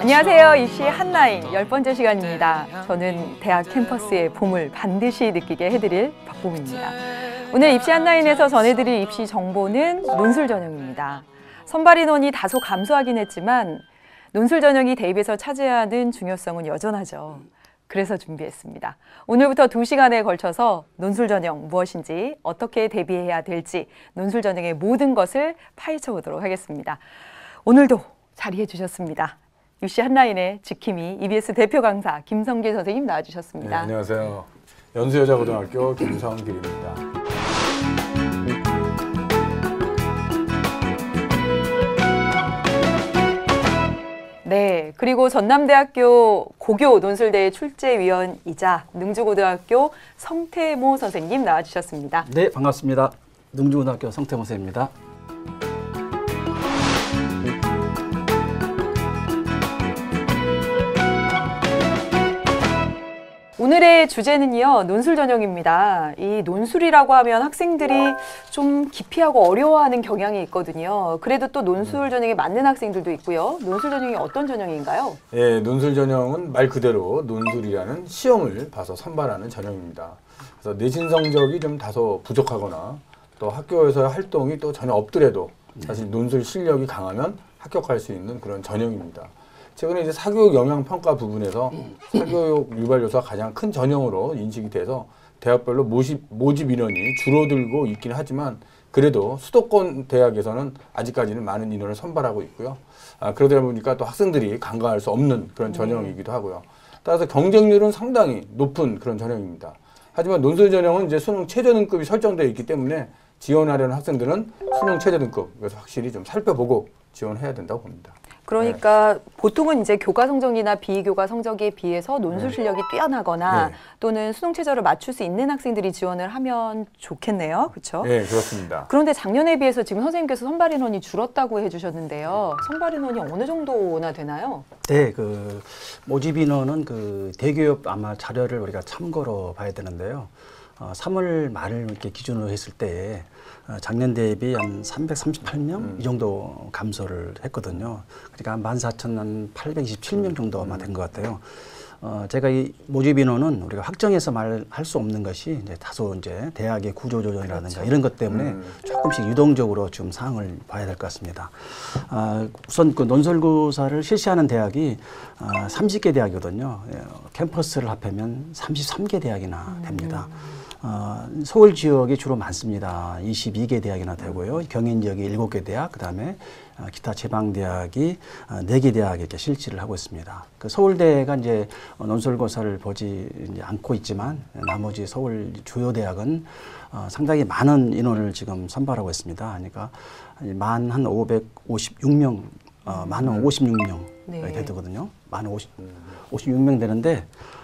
안녕하세요. 입시 한라인 10번째 시간입니다. 저는 대학 캠퍼스의 봄을 반드시 느끼게 해드릴 박봄입니다. 오늘 입시 한라인에서 전해드릴 입시 정보는 논술 전형입니다. 선발 인원이 다소 감소하긴 했지만 논술 전형이 대입에서 차지하는 중요성은 여전하죠. 그래서 준비했습니다. 오늘부터 2시간에 걸쳐서 논술 전형 무엇인지, 어떻게 대비해야 될지 논술 전형의 모든 것을 파헤쳐 보도록 하겠습니다. 오늘도 자리해 주셨습니다. 입시 한라인의 지킴이 EBS 대표 강사 김성길 선생님 나와주셨습니다. 네, 안녕하세요. 연수여자고등학교 김성길입니다. 네, 그리고 전남대학교 고교 논술대회 출제위원이자 능주고등학교 성태모 선생님 나와주셨습니다. 네, 반갑습니다. 능주고등학교 성태모 선생님입니다. 오늘의 주제는요, 논술 전형입니다. 이 논술이라고 하면 학생들이 좀 기피하고 어려워하는 경향이 있거든요. 그래도 또 논술 전형에 맞는 학생들도 있고요. 논술 전형이 어떤 전형인가요? 예, 논술 전형은 말 그대로 논술이라는 시험을 봐서 선발하는 전형입니다. 그래서 내신 성적이 좀 다소 부족하거나 또 학교에서의 활동이 또 전혀 없더라도 사실 논술 실력이 강하면 합격할 수 있는 그런 전형입니다. 최근에 이제 사교육 영향 평가 부분에서 사교육 유발 요소가 가장 큰 전형으로 인식이 돼서 대학별로 모집 인원이 줄어들고 있긴 하지만 그래도 수도권 대학에서는 아직까지는 많은 인원을 선발하고 있고요. 그러다 보니까 또 학생들이 간과할 수 없는 그런 전형이기도 하고요. 따라서 경쟁률은 상당히 높은 그런 전형입니다. 하지만 논술 전형은 이제 수능 최저 등급이 설정되어 있기 때문에 지원하려는 학생들은 수능 최저 등급, 그래서 확실히 좀 살펴보고 지원해야 된다고 봅니다. 그러니까 네. 보통은 이제 교과 성적이나 비교과 성적에 비해서 논술 실력이 뛰어나거나 또는 수능 최저를 맞출 수 있는 학생들이 지원을 하면 좋겠네요. 그렇죠? 네, 그렇습니다. 그런데 작년에 비해서 지금 선생님께서 선발 인원이 줄었다고 해주셨는데요. 선발 인원이 어느 정도나 되나요? 네, 그 모집 인원은 그 대기업 아마 자료를 우리가 참고로 봐야 되는데요. 3월 말을 이렇게 기준으로 했을 때 작년 대비 한 338명 이 정도 감소를 했거든요. 그러니까 14,827명 정도만 된 것 같아요. 제가 이 모집 인원은 우리가 확정해서 말할 수 없는 것이 이제 다소 이제 대학의 구조 조정이라든가 그렇죠. 이런 것 때문에 조금씩 유동적으로 좀 상황을 봐야 될 것 같습니다. 우선 그 논술고사를 실시하는 대학이 30개 대학이거든요. 캠퍼스를 합하면 33개 대학이나 됩니다. 서울 지역이 주로 많습니다. 22개 대학이나 되고요. 경인 지역이 7개 대학, 그 다음에 기타 지방대학이 4개 대학에 이렇게 실시를 하고 있습니다. 그 서울대가 이제 논술고사를 보지 않고 있지만 나머지 서울 주요 대학은 상당히 많은 인원을 지금 선발하고 있습니다. 그러니까 만 한 556명, 만 한 56명 되거든요. 만 56명 되는데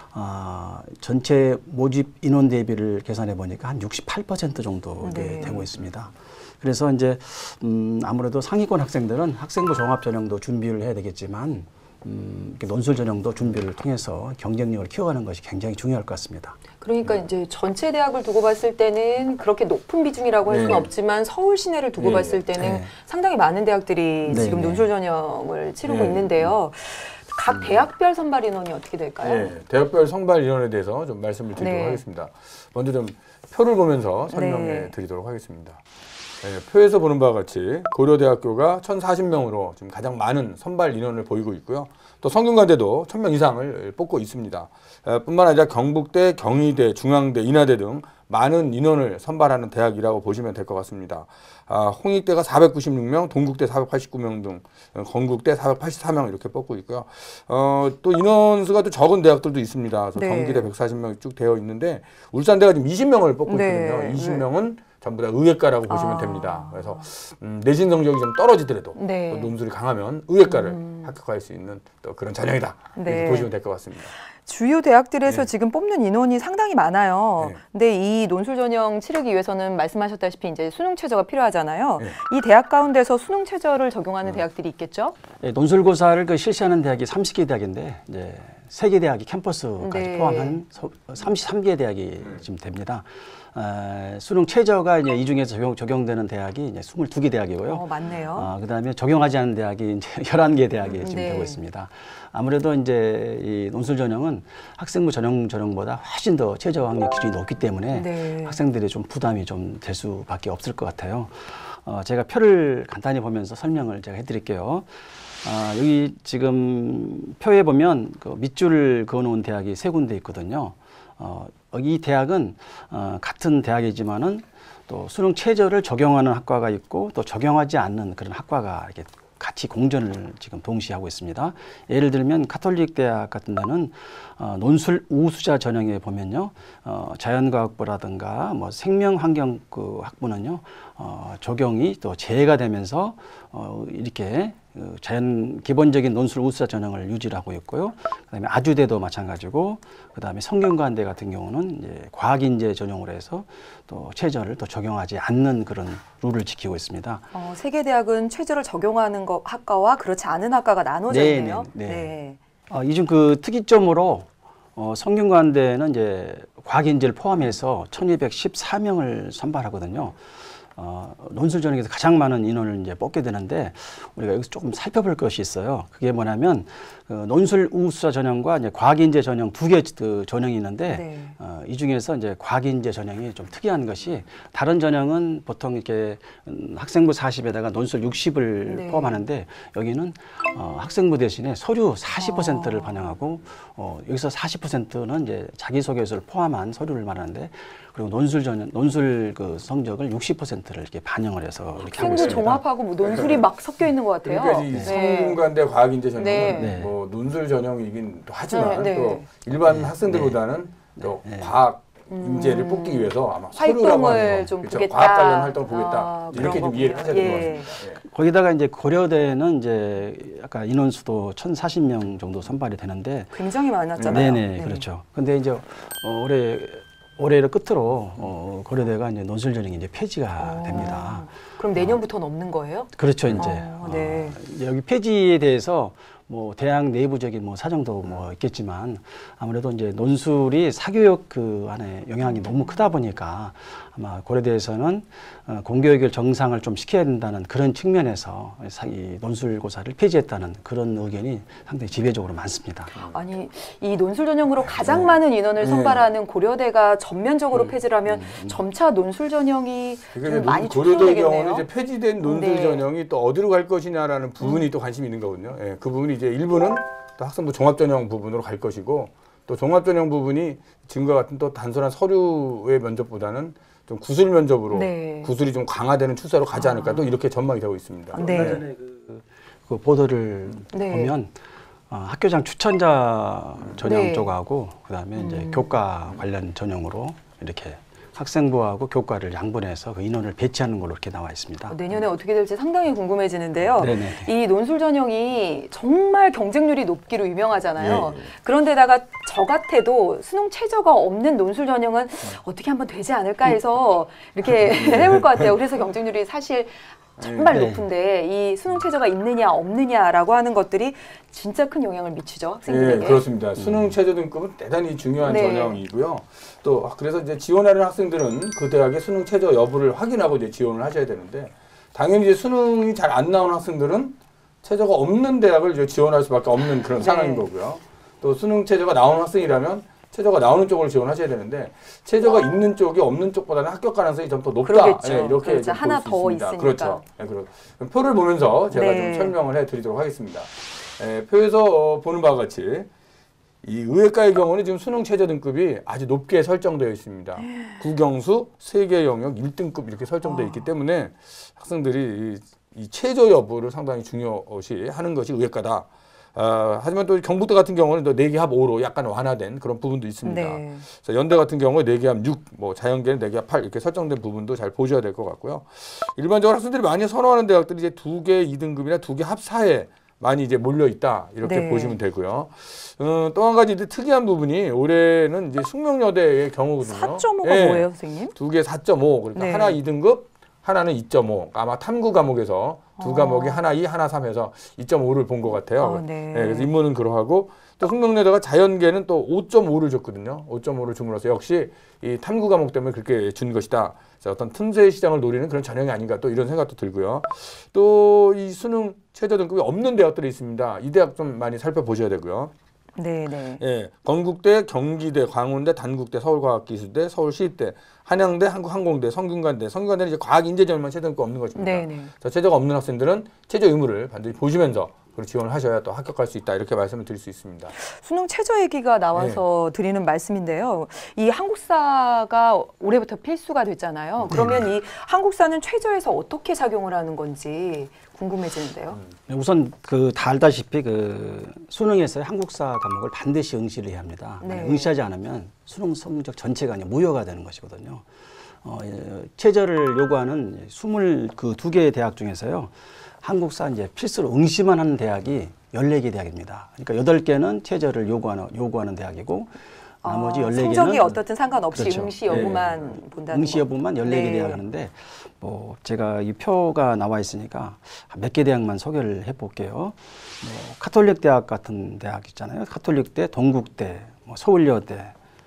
전체 모집 인원 대비를 계산해 보니까 한 68% 정도 되고 있습니다. 그래서 이제 아무래도 상위권 학생들은 학생부 종합 전형도 준비를 해야 되겠지만 논술 전형도 준비를 통해서 경쟁력을 키워가는 것이 굉장히 중요할 것 같습니다. 그러니까 이제 전체 대학을 두고 봤을 때는 그렇게 높은 비중이라고 할 수는 없지만 서울 시내를 두고 봤을 때는 상당히 많은 대학들이 지금 논술 전형을 치르고 있는데요. 각 대학별 선발 인원이 어떻게 될까요? 네, 대학별 선발 인원에 대해서 좀 말씀을 드리도록 하겠습니다. 먼저 좀 표를 보면서 설명해 드리도록 하겠습니다. 네, 표에서 보는 바와 같이 고려대학교가 1,040명으로 지금 가장 많은 선발 인원을 보이고 있고요. 또 성균관대도 1,000명 이상을 뽑고 있습니다. 뿐만 아니라 경북대, 경희대, 중앙대, 인하대 등 많은 인원을 선발하는 대학이라고 보시면 될 것 같습니다. 홍익대가 496명, 동국대 489명 등 건국대 484명 이렇게 뽑고 있고요. 또 인원수가 또 적은 대학들도 있습니다. 그래서 경기대 140명 쭉 되어 있는데 울산대가 지금 20명을 뽑고 있거든요. 20명은 전부 다 의예과라고 보시면 됩니다. 그래서 내신 성적이 좀 떨어지더라도 또 논술이 강하면 의예과를 합격할 수 있는 또 그런 전형이다. 이렇게 보시면 될 것 같습니다. 주요 대학들에서 지금 뽑는 인원이 상당히 많아요. 근데 이 논술 전형 치르기 위해서는 말씀하셨다시피 이제 수능 최저가 필요하잖아요. 이 대학 가운데서 수능 최저를 적용하는 대학들이 있겠죠? 논술고사를 실시하는 대학이 30개 대학인데 이제 3개 대학이 캠퍼스까지 네. 포함한 33개 대학이 지금 됩니다. 수능 최저가 이제 이 중에서 적용되는 대학이 이제 22개 대학이고요. 맞네요. 그다음에 적용하지 않은 대학이 이제 11개 대학이 지금 네. 되고 있습니다. 아무래도 이제 이 논술 전형은 학생부 전형보다 훨씬 더 최저 학력 기준이 높기 때문에 네. 학생들이 좀 부담이 좀 될 수밖에 없을 것 같아요. 제가 표를 간단히 보면서 설명을 제가 해드릴게요. 여기 지금 표에 보면 그 밑줄을 그어놓은 대학이 3군데 있거든요. 이 대학은 같은 대학이지만은 또 수능 최저를 적용하는 학과가 있고 또 적용하지 않는 그런 학과가 이렇게 같이 공전을 지금 동시에 하고 있습니다. 예를 들면 가톨릭 대학 같은 데는 논술 우수자 전형에 보면요, 자연과학부라든가 뭐 생명환경 그 학부는요, 적용이 또 제외가 되면서 이렇게 기본적인 논술 우수자 전형을 유지를 하고 있고요. 그다음에 아주대도 마찬가지고, 그다음에 성균관대 같은 경우는 이제 과학인재 전형으로 해서 또 최저를 또 적용하지 않는 그런 룰을 지키고 있습니다. 세계 대학은 최저를 적용하는 학과와 그렇지 않은 학과가 나눠져 네, 있네요. 네. 이중 그 특이점으로 성균관대는 이제 과학인재를 포함해서 1,214명을 선발하거든요. 논술 전형에서 가장 많은 인원을 이제 뽑게 되는데 우리가 여기서 조금 살펴볼 것이 있어요. 그게 뭐냐면 논술 우수자 전형과 이제 과학인재 전형 2개 그 전형이 있는데 네. 이 중에서 이제 과학인재 전형이 좀 특이한 것이 다른 전형은 보통 이렇게 학생부 40에다가 논술 60을 네. 포함하는데 여기는 학생부 대신에 서류 40%를 반영하고 여기서 40%는 이제 자기소개서를 포함한 서류를 말하는데 그리고 논술 그 성적을 60%를 이렇게 반영을 해서 이렇게 하고 학생부 있습니다. 종합하고 뭐 논술이 막 섞여 있는 것 같아요. 그러니까 이 성균관대 과학인재 전형은 네. 뭐 논술 전형이긴 또 하지만 네. 또 일반 학생들보다는 또 과학 인재를 뽑기 위해서 아마 서류라고 하는 활동을 거, 좀 그렇죠? 보겠다. 과학 관련 활동을 보겠다. 이렇게 그런 좀 이해를 하셔야 될 것 예. 같습니다. 예. 거기다가 이제 고려대는 이제 아까 인원수도 1,040명 정도 선발이 되는데 굉장히 많았잖아요. 네네, 그렇죠. 근데 이제 올해를 끝으로 고려대가 이제 논술 전형이 이제 폐지가 됩니다. 그럼 내년부터는 없는 거예요? 그렇죠, 이제. 네. 이제 여기 폐지에 대해서 뭐 대학 내부적인 뭐 사정도 뭐 있겠지만 아무래도 이제 논술이 사교육 그 안에 영향이 너무 크다 보니까 아마 고려대에서는 공교육을 정상을 좀 시켜야 된다는 그런 측면에서 이 논술고사를 폐지했다는 그런 의견이 상당히 지배적으로 많습니다. 아니, 이 논술 전형으로 가장 많은 인원을 선발하는 고려대가 전면적으로 폐지를 하면 점차 논술 전형이 좀 많이 고려대 경우는 축소되겠네요. 이제 폐지된 논술 네. 전형이 또 어디로 갈 것이냐라는 부분이 또 관심이 있는 거거든요. 예, 그 부분이 이제 일부는 또 학생부 종합전형 부분으로 갈 것이고 또 종합전형 부분이 지금과 같은 또 단순한 서류의 면접보다는 좀 구술 면접으로 네. 구술이 좀 강화되는 추세로 가지 않을까 또 이렇게 전망이 되고 있습니다. 네. 얼마 전에 그 보도를 네. 보면 학교장 추천자 전형 네. 쪽하고 그다음에 이제 교과 관련 전형으로 이렇게 학생부하고 교과를 양분해서 그 인원을 배치하는 걸로 이렇게 나와 있습니다. 내년에 어떻게 될지 상당히 궁금해지는데요. 네네. 이 논술 전형이 정말 경쟁률이 높기로 유명하잖아요. 예, 예. 그런데다가 저 같아도 수능 최저가 없는 논술 전형은 어떻게 한번 되지 않을까 해서 이렇게 해볼 것 같아요. 그래서 경쟁률이 사실 정말 네. 높은데 이 수능 최저가 있느냐 없느냐라고 하는 것들이 진짜 큰 영향을 미치죠, 학생들에게. 예, 그렇습니다. 수능 최저 등급은 대단히 중요한 네. 전형이고요. 또 그래서 이제 지원하는 학생들은 그 대학의 수능 최저 여부를 확인하고 이제 지원을 하셔야 되는데 당연히 이제 수능이 잘 안 나오는 학생들은 최저가 없는 대학을 이제 지원할 수밖에 없는 그런 네. 상황인 거고요. 또 수능 최저가 나오는 학생이라면 최저가 나오는 쪽을 지원하셔야 되는데 최저가 있는 쪽이 없는 쪽보다는 합격 가능성이 좀 더 높다. 그러겠죠. 예, 이렇게 그렇죠. 좀 하나 볼 수 더 있습니다. 있으니까. 그렇죠. 예, 그럼 표를 보면서 제가 네. 좀 설명을 해드리도록 하겠습니다. 표에서 보는 바와 같이 이 의예과의 경우는 지금 수능 최저 등급이 아주 높게 설정되어 있습니다. 국영수 세계 영역 1등급 이렇게 설정되어 있기 때문에 학생들이 이 최저 여부를 상당히 중요시 하는 것이 의예과다. 하지만 또 경북대 같은 경우는 또 4개 합 5로 약간 완화된 그런 부분도 있습니다. 네. 그래서 연대 같은 경우에 4개 합 6, 뭐 자연계는 4개 합 8 이렇게 설정된 부분도 잘 보셔야 될 것 같고요. 일반적으로 학생들이 많이 선호하는 대학들이 이제 2개 2등급이나 2개 합 4에 많이 이제 몰려 있다 이렇게 네. 보시면 되고요. 또 한 가지 이제 특이한 부분이 올해는 이제 숙명여대의 경우거든요. 4.5가 예, 뭐예요, 선생님? 2개 4.5 그러니까 네. 하나 2등급, 하나는 2.5. 아마 탐구 과목에서 두 과목이 하나 2, 하나 3 해서 2.5를 본 것 같아요. 네. 그래서 인문은 그러하고 또 흥명여대가 자연계는 또 5.5를 줬거든요. 5.5를 줌으로써 역시 이 탐구 과목 때문에 그렇게 준 것이다. 어떤 틈새 시장을 노리는 그런 전형이 아닌가 또 이런 생각도 들고요. 또 이 수능 최저 등급이 없는 대학들이 있습니다. 이 대학 좀 많이 살펴보셔야 되고요. 네네. 예, 건국대, 경기대, 광운대, 단국대, 서울과학기술대, 서울시립대, 한양대, 한국항공대, 성균관대. 성균관대는 이제 과학인재전만 최저 등급 없는 것입니다. 네네. 최저가 없는 학생들은 최저 의무를 반드시 보시면서 그리고 지원을 하셔야 또 합격할 수 있다 이렇게 말씀을 드릴 수 있습니다. 수능 최저 얘기가 나와서 드리는 말씀인데요. 이 한국사가 올해부터 필수가 됐잖아요. 그러면 이 한국사는 최저에서 어떻게 작용을 하는 건지 궁금해지는데요. 우선 다 알다시피 수능에서의 한국사 과목을 반드시 응시를 해야 합니다. 네. 응시하지 않으면 수능 성적 전체가 무효가 되는 것이거든요. 최저를 요구하는 22개의 대학 중에서요. 한국사 이제 필수로 응시만 하는 대학이 14개 대학입니다. 그러니까 8개는 최저를 요구하는 대학이고 나머지 14개는 성적이 어떻든 상관없이 그렇죠. 응시 여부만 본다는 응시 여부만 14개 네. 대학 하는데 제가 이 표가 나와 있으니까 몇 개 대학만 소개를 해볼게요. 카톨릭 대학 같은 대학 있잖아요. 카톨릭대, 동국대, 서울여대,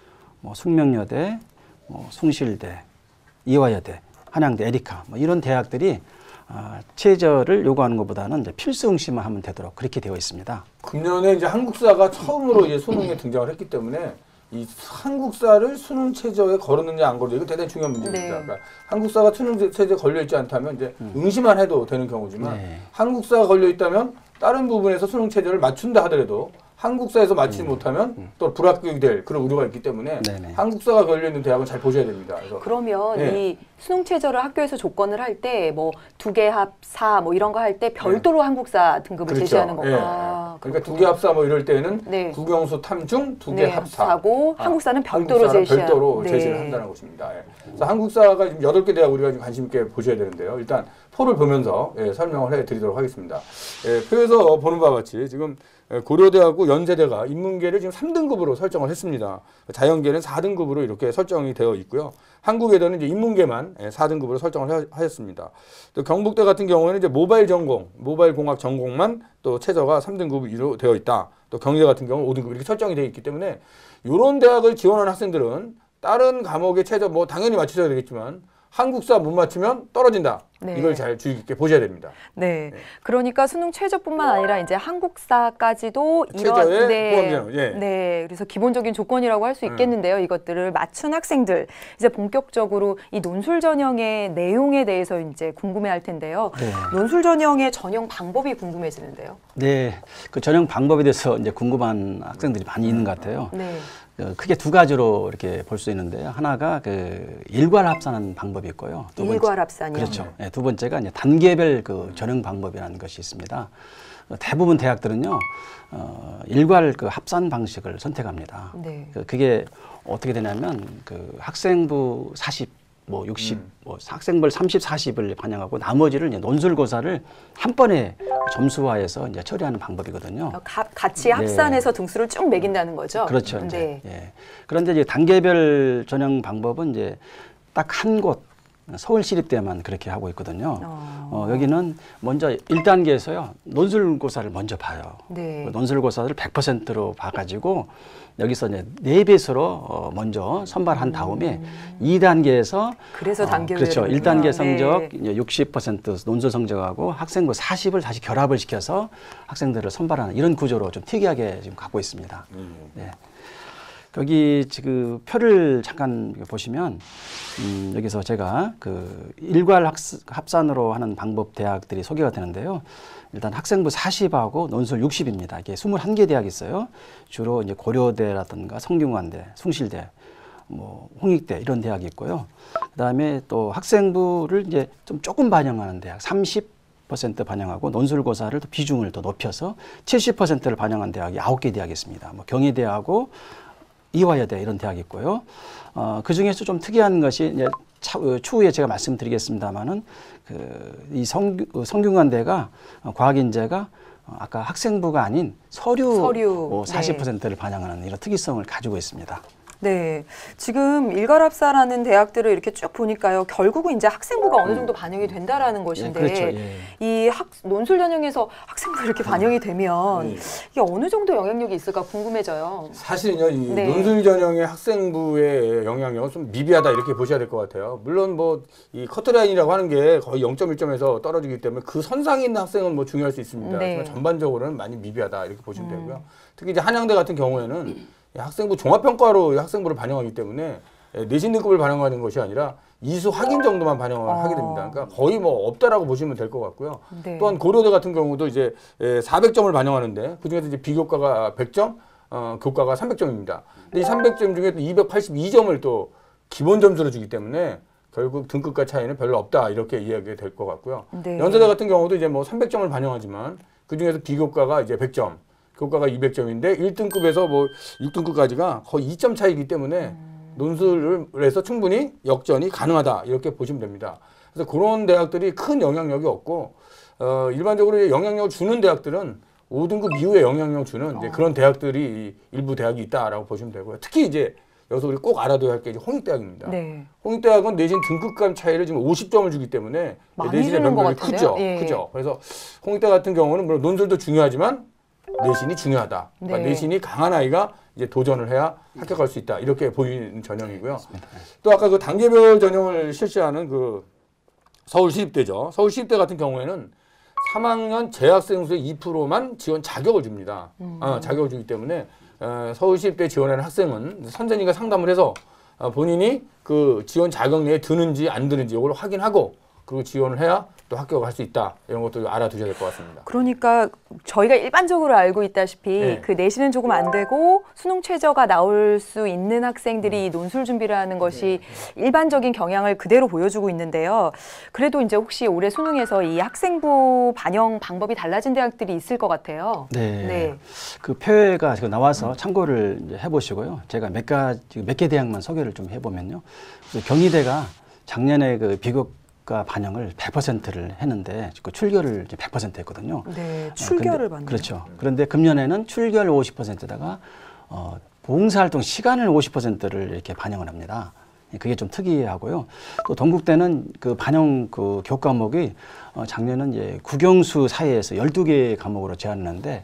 숙명여대, 숭실대, 이화여대, 한양대, 에리카 이런 대학들이 최저를 요구하는 것보다는 이제 필수 응시만 하면 되도록 그렇게 되어 있습니다. 금년에 이제 한국사가 처음으로 이제 수능에 등장을 했기 때문에 이 한국사를 수능 최저에 걸었느냐 안 걸었느냐 이거 대단히 중요한 문제입니다. 네. 그러니까 한국사가 수능 최저에 걸려 있지 않다면 이제 응시만 해도 되는 경우지만 네. 한국사가 걸려 있다면 다른 부분에서 수능 최저를 맞춘다 하더라도 한국사에서 맞추지 못하면 또 불합격이 될 그런 우려가 있기 때문에 네네. 한국사가 걸려 있는 대학은 잘 보셔야 됩니다. 그래서 그러면 네. 이 수능 최저를 학교에서 조건을 할 때 2개 합사 이런 거 할 때 별도로 한국사 등급을 그렇죠. 제시하는 거. 예. 그러니까 2개 합사 이럴 때는 네. 국영수 탐중 2개 네, 합사. 합사고 한국사는 별도로 한국사는 제시한. 별도로 네. 제시를 한다는 것입니다. 예. 그래서 한국사가 지금 8개 대학 우리가 좀 관심 있게 보셔야 되는데요. 일단 표를 보면서 설명을 해드리도록 하겠습니다. 표에서 보는 바와 같이 지금 고려대하고 연세대가 인문계를 지금 3등급으로 설정을 했습니다. 자연계는 4등급으로 이렇게 설정이 되어 있고요. 한국에서는 이제 인문계만 4등급으로 설정을 하였습니다. 또 경북대 같은 경우에는 이제 모바일 공학 전공만 또 최저가 3등급으로 되어 있다. 또 경희대 같은 경우는 5등급 이렇게 설정이 되어 있기 때문에 이런 대학을 지원하는 학생들은 다른 과목의 최저 당연히 맞추셔야 되겠지만 한국사 못 맞추면 떨어진다. 네. 이걸 잘 주의 깊게 보셔야 됩니다. 네. 그러니까 수능 최저뿐만 아니라 이제 한국사까지도 최저에 네. 포함되는, 예. 네. 그래서 기본적인 조건이라고 할 수 있겠는데요. 이것들을 맞춘 학생들 이제 본격적으로 이 논술 전형의 내용에 대해서 이제 궁금해할 텐데요. 네. 논술 전형의 전형 방법이 궁금해지는데요. 네, 그 전형 방법에 대해서 이제 궁금한 학생들이 많이 있는 것 같아요. 네. 크게 두 가지로 이렇게 볼 수 있는데요. 하나가 일괄 합산하는 방법이 있고요. 일괄 합산이요. 그렇죠. 네, 두 번째가 이제 단계별 전형 방법이라는 것이 있습니다. 대부분 대학들은요, 일괄 합산 방식을 선택합니다. 네. 그게 어떻게 되냐면 학생부 40, 60, 학생별 30, 40을 반영하고 나머지를 이제 논술고사를 한 번에 점수화해서 이제 처리하는 방법이거든요. 같이 합산해서 등수를 쭉 매긴다는 거죠. 그렇죠. 네. 예. 그런데 이제 단계별 전형 방법은 이제 딱 한 곳 서울시립대만 그렇게 하고 있거든요. 여기는 먼저 1단계에서요 논술고사를 먼저 봐요. 네. 논술고사를 100%로 봐가지고 여기서 이제 4배수로 먼저 선발한 다음에 2단계에서 그래서 단계별로 그렇죠. 1단계 성적 네. 이제 60% 논술 성적하고 학생부 40을 다시 결합을 시켜서 학생들을 선발하는 이런 구조로 좀 특이하게 지금 갖고 있습니다. 네. 여기 지금 표를 잠깐 보시면 여기서 제가 일괄 합산으로 하는 방법 대학들이 소개가 되는데요. 일단 학생부 40하고 논술 60입니다. 이게 21개 대학이 있어요. 주로 이제 고려대라든가 성균관대, 숭실대, 홍익대 이런 대학이 있고요. 그다음에 또 학생부를 이제 조금 반영하는 대학 30% 반영하고 논술고사를 또 비중을 더 높여서 70%를 반영한 대학이 9개 대학이 있습니다. 경희대하고 이화여대 이런 대학이 있고요. 그 중에서 좀 특이한 것이 이제 추후에 제가 말씀드리겠습니다만은 이 성균관대가 과학인재가 아까 학생부가 아닌 서류 40%를 반영하는 이런 특이성을 가지고 있습니다. 네, 지금 일갈합사라는 대학들을 이렇게 쭉 보니까요. 결국은 이제 학생부가 어느 정도 반영이 된다라는 것인데, 그렇죠. 예. 이 논술 전형에서 학생부 이렇게 반영이 되면 이게 어느 정도 영향력이 있을까 궁금해져요. 사실은요, 이 네. 논술 전형의 학생부의 영향력은 좀 미비하다 이렇게 보셔야 될 것 같아요. 물론 뭐 이 커트라인이라고 하는 게 거의 0.1점에서 떨어지기 때문에 그 선상에 있는 학생은 뭐 중요할 수 있습니다. 네. 하지만 전반적으로는 많이 미비하다 이렇게 보시면 되고요. 특히 이제 한양대 같은 경우에는 이 학생부 종합평가로 이 학생부를 반영하기 때문에 내신 등급을 반영하는 것이 아니라 이수 확인 정도만 반영을 하게 됩니다. 그러니까 거의 뭐 없다라고 보시면 될 것 같고요. 네. 또한 고려대 같은 경우도 이제 400점을 반영하는데 그중에서 이제 비교과가 100점, 교과가 300점입니다. 근데 이 300점 중에 또 282점을 또 기본 점수로 주기 때문에 결국 등급과 차이는 별로 없다 이렇게 이해하게 될 것 같고요. 네. 연세대 같은 경우도 이제 뭐 300점을 반영하지만 그 중에서 비교과가 이제 100점, 교과가 200점인데 1등급에서 뭐 6등급까지가 거의 2점 차이기 때문에 논술을 해서 충분히 역전이 가능하다 이렇게 보시면 됩니다. 그래서 그런 대학들이 큰 영향력이 없고 일반적으로 이제 영향력을 주는 대학들은 5등급 이후에 영향력 주는 이제 그런 대학들이 일부 대학이 있다라고 보시면 되고요. 특히 이제 여기서 우리 꼭 알아둬야 할 게 홍익대학입니다. 네. 홍익대학은 내신 등급 간 차이를 지금 50점을 주기 때문에 많이 내신의 주는 것 변별이 같은데요? 크죠. 예. 크죠. 그래서 홍익대 같은 경우는 물론 논술도 중요하지만 내신이 중요하다. 그러니까 네. 내신이 강한 아이가 이제 도전을 해야 합격할 수 있다. 이렇게 보이는 전형이고요. 또 아까 그 단계별 전형을 실시하는 그 서울시립대죠. 서울시립대 같은 경우에는 3학년 재학생 수의 2%만 지원 자격을 줍니다. 자격을 주기 때문에 서울시립대 지원하는 학생은 선생님과 상담을 해서 본인이 그 지원 자격 내에 드는지 안 드는지 이걸 확인하고 그리고 지원을 해야 또 합격을 할 수 있다. 이런 것도 알아두셔야 될 것 같습니다. 그러니까 저희가 일반적으로 알고 있다시피 네. 그 내신은 조금 안 되고 수능 최저가 나올 수 있는 학생들이 논술 준비를 하는 것이 일반적인 경향을 그대로 보여주고 있는데요. 그래도 이제 혹시 올해 수능에서 이 학생부 반영 방법이 달라진 대학들이 있을 것 같아요. 네. 그 표가 지금 나와서 참고를 이제 해보시고요. 제가 몇 개 대학만 소개를 좀 해보면요. 그래서 경희대가 작년에 그 비교과 반영을 100%를 했는데 그 출결을 이제 100% 했거든요. 네, 출결을 받네요. 그렇죠. 그런데 금년에는 출결 50%다가 봉사활동 시간을 50%를 이렇게 반영을 합니다. 그게 좀 특이하고요. 또 동국대는 그 반영 그 교과목이 작년은 이제 국영수 사이에서 12개 과목으로 제한했는데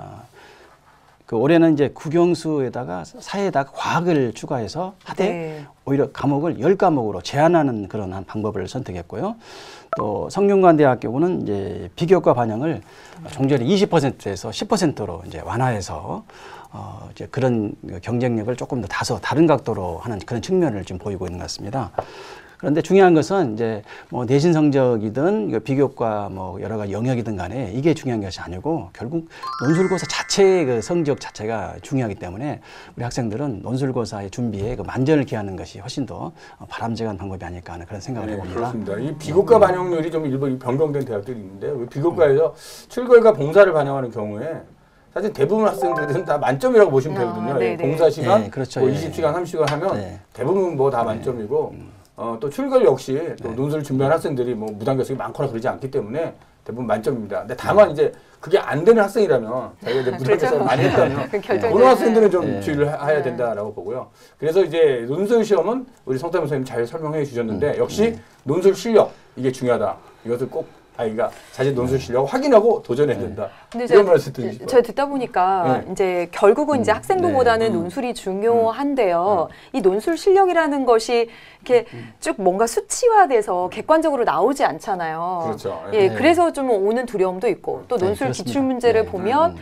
그 올해는 이제 국영수에다가 사회에다가 과학을 추가해서 하되 네. 오히려 과목을 10과목으로 제한하는 그런 한 방법을 선택했고요. 또 성균관대학교는 이제 비교과 반영을 종전에 20%에서 10%로 이제 완화해서 이제 그런 경쟁력을 조금 더 다른 각도로 하는 그런 측면을 좀 보이고 있는 것 같습니다. 그런데 중요한 것은 이제 뭐 내신 성적이든 비교과 뭐 여러 가지 영역이든 간에 이게 중요한 것이 아니고 결국 논술고사 자체의 그 성적 자체가 중요하기 때문에 우리 학생들은 논술고사의 준비에 그 만전을 기하는 것이 훨씬 더 바람직한 방법이 아닐까 하는 그런 생각을 해봅니다. 그렇습니다. 이 비교과 반영률이 좀 일부 변경된 대학들이 있는데 비교과에서 출결과 봉사를 반영하는 경우에 사실 대부분 학생들은 다 만점이라고 보시면 되거든요. 봉사 시간, 네, 그렇죠. 뭐 20시간, 30시간 하면 대부분 뭐 다 만점이고 또 출결 역시 또 논술 준비하는 학생들이 뭐 무단 결석이 많거나 그러지 않기 때문에 대부분 만점입니다. 근데 다만 이제 그게 안 되는 학생이라면 자기가 이제 무단 결석을 많이 했다면 그런 학생들은 좀 주의를 해야 된다라고 보고요. 그래서 이제 논술 시험은 우리 성담 선생님 잘 설명해 주셨는데 역시 논술 실력 이게 중요하다. 이것을 꼭 아이가 자신 논술 실력을 확인하고 도전해야 된다. 근데 이런 말씀 드리고 싶어요. 제가 듣다 보니까 이제 결국은 이제 학생부보다는 논술이 중요한데요. 이 논술 실력이라는 것이 이렇게 쭉 뭔가 수치화돼서 객관적으로 나오지 않잖아요. 그렇죠. 예, 그래서 좀 오는 두려움도 있고 또 논술 기출 문제를 보면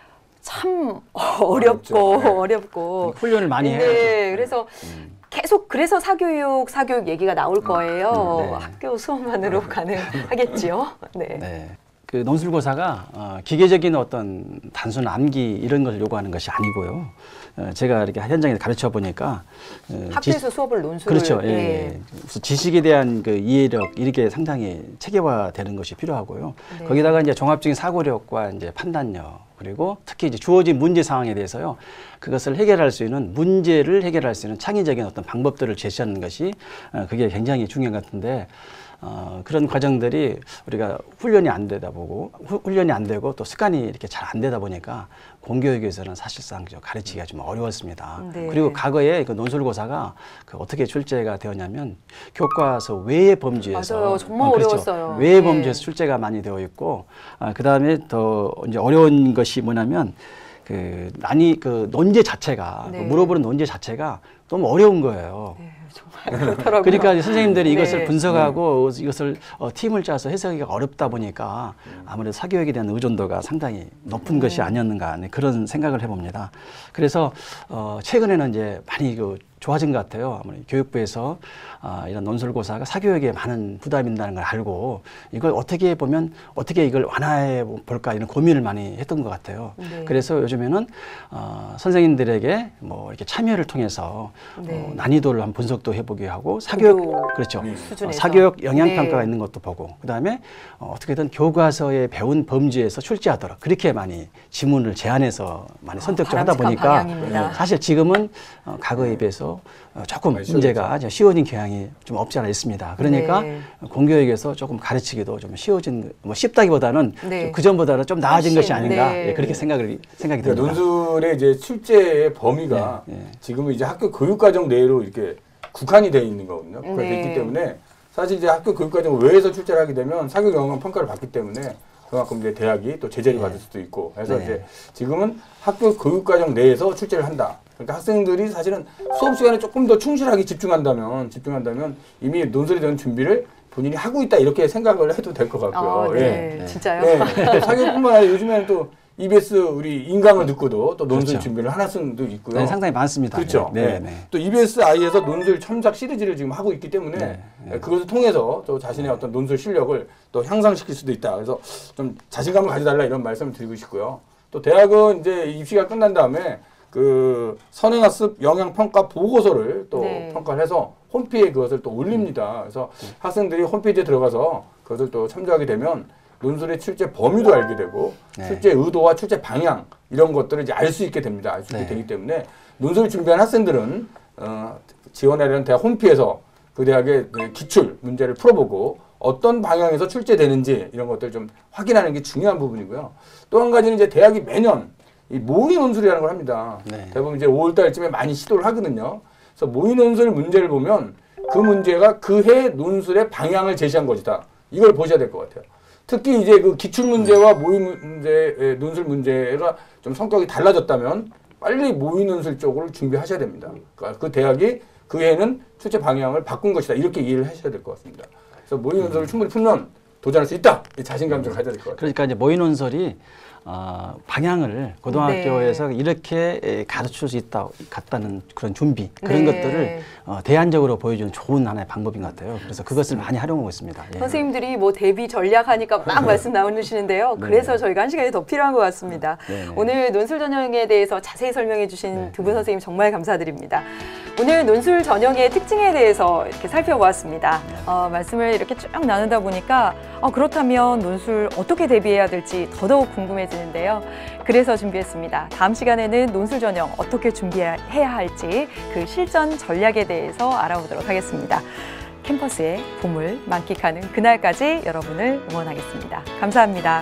참 어렵고 훈련을 많이 해야죠. 네, 그래서 계속 그래서 사교육 얘기가 나올 거예요. 학교 수업만으로 가능하겠지요. 네. 그 논술고사가 기계적인 어떤 단순 암기 이런 걸 요구하는 것이 아니고요. 제가 이렇게 현장에서 가르쳐 보니까 학교에서 수업을 논술을 그렇죠. 그래서 지식에 대한 그 이해력 이렇게 상당히 체계화되는 것이 필요하고요. 거기다가 이제 종합적인 사고력과 이제 판단력 그리고 특히 이제 주어진 문제 상황에 대해서요. 그것을 해결할 수 있는 문제를 해결할 수 있는 창의적인 어떤 방법들을 제시하는 것이 그게 굉장히 중요한 것 같은데 그런 과정들이 우리가 훈련이 안 되다 보고 훈련이 안 되고 또 습관이 이렇게 잘 안 되다 보니까 공교육에서는 사실상 가르치기가 좀 어려웠습니다. 네. 그리고 과거에 그 논술고사가 그 어떻게 출제가 되었냐면 교과서 외의 범주에서 맞아요. 정말 어려웠어요. 외의 네. 범주에서 출제가 많이 되어 있고 그다음에 더 이제 어려운 것이 뭐냐면 그 논제 자체가 네. 그 물어보는 논제 자체가 너무 어려운 거예요. 네, 정말 그렇더라고요. 그러니까 선생님들이 이것을 네. 분석하고 이것을 팀을 짜서 해석하기가 어렵다 보니까 아무래도 사교육에 대한 의존도가 상당히 높은 것이 아니었는가 그런 생각을 해봅니다. 그래서 최근에는 이제 많이 좋아진 것 같아요. 아무래도 교육부에서 이런 논술고사가 사교육에 많은 부담이 있다는 걸 알고 이걸 어떻게 보면 어떻게 이걸 완화해 볼까 이런 고민을 많이 했던 것 같아요. 네. 그래서 요즘에는 선생님들에게 뭐 이렇게 참여를 통해서 네. 난이도를 한번 분석도 해보게 하고 사교육 고교 그렇죠. 수준에서. 사교육 영향평가가 네. 있는 것도 보고 그다음에 어떻게든 교과서에 배운 범주에서 출제하도록 그렇게 많이 지문을 제한해서 많이 선택을 하다 바람직한 보니까 방향입니다. 사실 지금은 과거에 비해서 조금 많이 문제가 쉬워진 경향이 좀 없지 않아 있습니다. 그러니까 네. 공교육에서 조금 가르치기도 좀 쉬워진, 뭐 쉽다기보다는 네. 그 전보다는 좀 나아진 훨씬, 것이 아닌가 네. 그렇게 생각이 그러니까 듭니다. 논술의 이제 출제의 범위가 네, 네. 지금은 이제 학교 교육과정 내로 이렇게 국한이 되어 있는 거거든요. 그렇게 네. 있기 때문에 사실 이제 학교 교육과정 외에서 출제를 하게 되면 사교육 영향 평가를 받기 때문에 그만큼 이제 대학이 또 제재를 받을 수도 있고 그래서 네. 이제 지금은 학교 교육과정 내에서 출제를 한다. 그러니까 학생들이 사실은 수업 시간에 조금 더 충실하게 집중한다면 이미 논술에 대한 준비를 본인이 하고 있다 이렇게 생각을 해도 될 것 같고요. 네. 예. 진짜요? 네. 사교육뿐만 아니라 요즘에는 또 EBS 우리 인강을 듣고도 또 논술 그렇죠. 준비를 하는 학생도 있고요. 네, 상당히 많습니다. 그렇죠. 네, 네. 네. 또 EBS 아이에서 논술 첨삭 시리즈를 지금 하고 있기 때문에 네, 네. 그것을 통해서 또 자신의 어떤 논술 실력을 또 향상시킬 수도 있다. 그래서 좀 자신감을 가져달라 이런 말씀을 드리고 싶고요. 또 대학은 이제 입시가 끝난 다음에 그 선행학습 영향평가 보고서를 또 네. 평가를 해서 홈페이지에 그것을 또 올립니다. 그래서 학생들이 홈페이지에 들어가서 그것을 또 참조하게 되면 논술의 출제 범위도 알게 되고 네. 출제 의도와 출제 방향 이런 것들을 이제 알 수 있게 됩니다. 알 수 있게 네. 되기 때문에 논술 준비한 학생들은 지원하려는 대학 홈페이지에서 그 대학의 기출 문제를 풀어보고 어떤 방향에서 출제되는지 이런 것들을 좀 확인하는 게 중요한 부분이고요. 또 한 가지는 이제 대학이 매년 이 모의 논술이라는 걸 합니다. 네. 대부분 이제 5월 달쯤에 많이 시도를 하거든요. 그래서 모의 논술 문제를 보면 그 문제가 그 해 논술의 방향을 제시한 것이다. 이걸 보셔야 될 것 같아요. 특히 이제 그 기출 문제와 모의 문제, 논술 문제가 좀 성격이 달라졌다면 빨리 모의 논술 쪽으로 준비하셔야 됩니다. 그러니까 그 대학이 그 해는 출제 방향을 바꾼 것이다. 이렇게 이해를 하셔야 될 것 같습니다. 그래서 모의 논술을 충분히 풀면 도전할 수 있다. 이 자신감 좀 가져야 될 것 같아요. 그러니까 이제 모의 논술이 방향을 고등학교에서 네. 이렇게 가르칠 수 있다 같다는 그런 준비 그런 네. 것들을 대안적으로 보여주는 좋은 하나의 방법인 것 같아요. 그래서 그것을 많이 활용하고 있습니다. 예. 선생님들이 뭐 대비 전략하니까 막 말씀 나누시는데요. 그래서 저희가 한 시간이 더 필요한 것 같습니다. 네. 오늘 논술 전형에 대해서 자세히 설명해 주신 네. 두 분 선생님 정말 감사드립니다. 오늘 논술 전형의 특징에 대해서 이렇게 살펴보았습니다. 말씀을 이렇게 쭉 나누다 보니까 그렇다면 논술 어떻게 대비해야 될지 더더욱 궁금해지는데요. 그래서 준비했습니다. 다음 시간에는 논술 전형 어떻게 준비해야 할지 그 실전 전략에 대해서 알아보도록 하겠습니다. 캠퍼스의 봄을 만끽하는 그날까지 여러분을 응원하겠습니다. 감사합니다.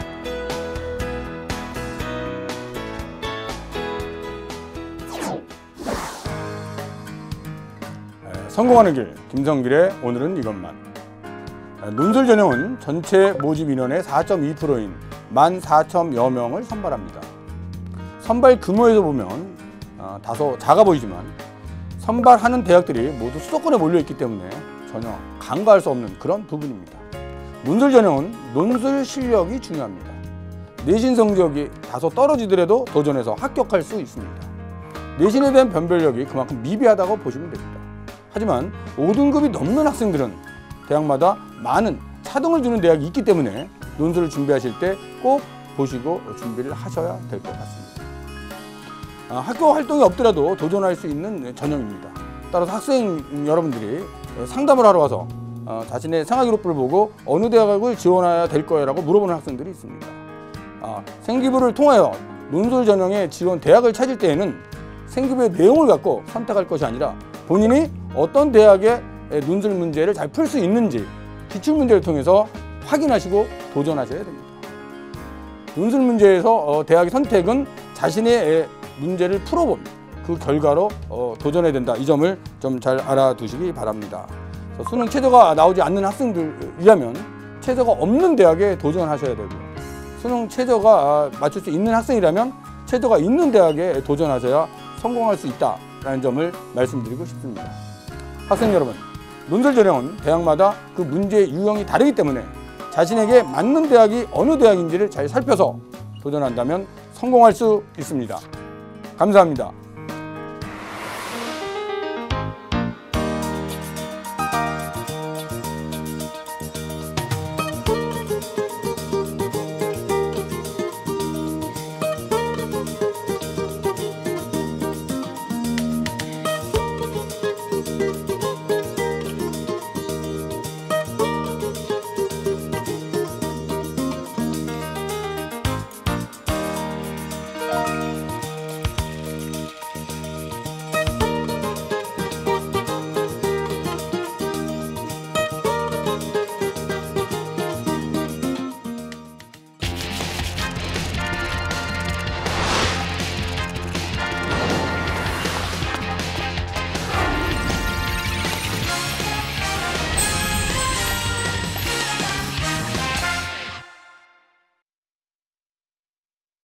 성공하는 길, 김성길의 오늘은 이것만. 논술 전형은 전체 모집 인원의 4.2%인 14,000여 명을 선발합니다. 선발 규모에서 보면 다소 작아 보이지만 선발하는 대학들이 모두 수도권에 몰려있기 때문에 전혀 간과할 수 없는 그런 부분입니다. 논술 전형은 논술 실력이 중요합니다. 내신 성적이 다소 떨어지더라도 도전해서 합격할 수 있습니다. 내신에 대한 변별력이 그만큼 미비하다고 보시면 됩니다. 하지만 5등급이 넘는 학생들은 대학마다 많은 차등을 주는 대학이 있기 때문에 논술을 준비하실 때 꼭 보시고 준비를 하셔야 될 것 같습니다. 학교 활동이 없더라도 도전할 수 있는 전형입니다. 따라서 학생 여러분들이 상담을 하러 와서 자신의 생활기록부를 보고 어느 대학을 지원해야 될 거라고 물어보는 학생들이 있습니다. 생기부를 통하여 논술 전형의 지원 대학을 찾을 때에는 생기부의 내용을 갖고 선택할 것이 아니라 본인이 어떤 대학의 논술 문제를 잘 풀 수 있는지 기출문제를 통해서 확인하시고 도전하셔야 됩니다. 논술 문제에서 대학의 선택은 자신의 문제를 풀어본 그 결과로 도전해야 된다. 이 점을 좀 잘 알아두시기 바랍니다. 수능 최저가 나오지 않는 학생들이라면 최저가 없는 대학에 도전하셔야 되고요. 수능 최저가 맞출 수 있는 학생이라면 최저가 있는 대학에 도전하셔야 성공할 수 있다라는 점을 말씀드리고 싶습니다. 학생 여러분, 논술 전형은 대학마다 그 문제의 유형이 다르기 때문에 자신에게 맞는 대학이 어느 대학인지를 잘 살펴서 도전한다면 성공할 수 있습니다. 감사합니다.